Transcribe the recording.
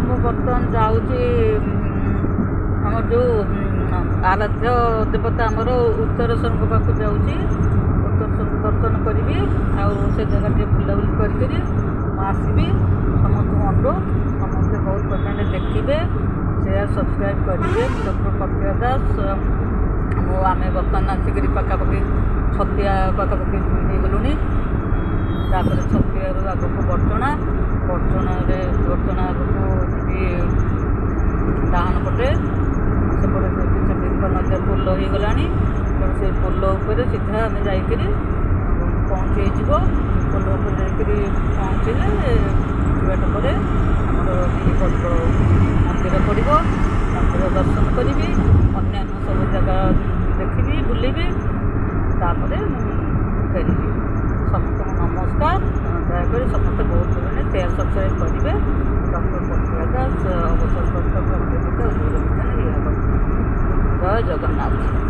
ମୁଁ ବର୍ତ୍ତମାନ ଯାଉଛି ଆମର ଯେଉଁ ଆରାଧ୍ୟ ଦେବତା ଆମର ଉତ୍ତରେଶ୍ୱରଙ୍କ ପାଖକୁ ଯାଉଛି। ଉତ୍ତରେଶ୍ୱରଙ୍କୁ ଦର୍ଶନ କରିବି ଆଉ ସେ ଜାଗା ଟିକେ ବୁଲାବୁଲି କରିକିରି ମୁଁ ଆସିବି। ସମସ୍ତଙ୍କୁ ଅନୁରୋଧ, ସମସ୍ତେ ବହୁତ ପରିମାଣରେ ଦେଖିବେ, ସେୟାର ସବସ୍କ୍ରାଇବ୍ କରିବେ। ଡକ୍ଟର ପତିଆ ଦାସ ଆମେ ବର୍ତ୍ତମାନ ଆସିକରି ପାଖାପାଖି ଛତିଆ ପାଖାପାଖି ହେଇଗଲୁଣି। ତାପରେ ଛତିଆରୁ ଆଗକୁ ବର୍ଚ୍ଚଣା ଆଗକୁ ଯିବି ଡାହାଣ ପଟେ ସେପଟେ ସେ ନଦୀ ପୋଲ ହେଇଗଲାଣି। ତେଣୁ ସେ ପୋଲ ଉପରେ ସିଧା ଆମେ ଯାଇକରି ପହଞ୍ଚି ହେଇଯିବ। ପୋଲ ଉପରେ ଯାଇକରି ପହଞ୍ଚିଲେ ବାଟ ପରେ ଆମର ବଡ଼ ମନ୍ଦିର ପଡ଼ିବ। ମନ୍ଦିର ଦର୍ଶନ କରିବି, ଅନ୍ୟାନ୍ୟ ସବୁ ଜାଗା ଦେଖିବି, ବୁଲିବି, ତାପରେ ଫେରିବି। ସମସ୍ତଙ୍କୁ ନମସ୍କାର। ଦୟାକରି ସମସ୍ତେ ବହୁତ ପରିମାଣରେ ସେୟାର ସବସ୍କ୍ରାଇବ୍ କରିବେ। ଡକ୍ଟର ପତିଆ ଦାସ ଅବସରପ୍ରାପ୍ତ ପ୍ରାଧ୍ୟାପିକା ଉଦ୍ଭିଦ ବିଜ୍ଞାନ ବିଭାଗ। ଜୟ ଜଗନ୍ନାଥ।